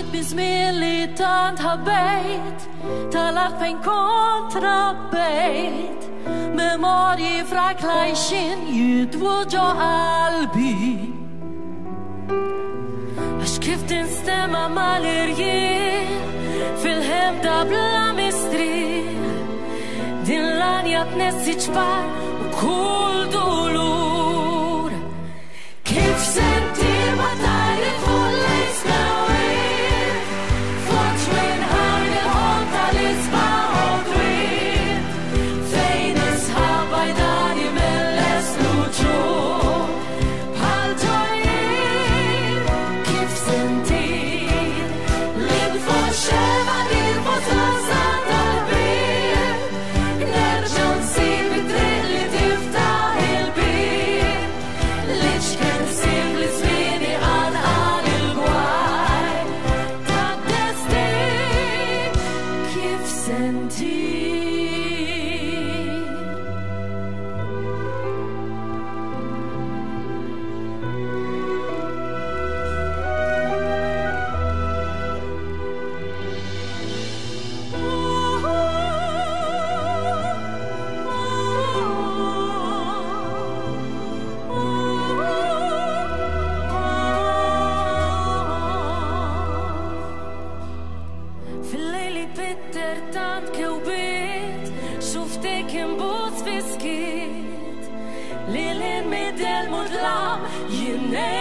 bizmien li tant ħabbejt talaq fejn kont rabbejt memorji frak lajxin jidwu ġo qalbi għax kif tinstema mal-irjien fil-ħemda bla mistri din l-anja tnessi ċbar u kull dolur kif sentir ma tajri full Lilin midel mudlam,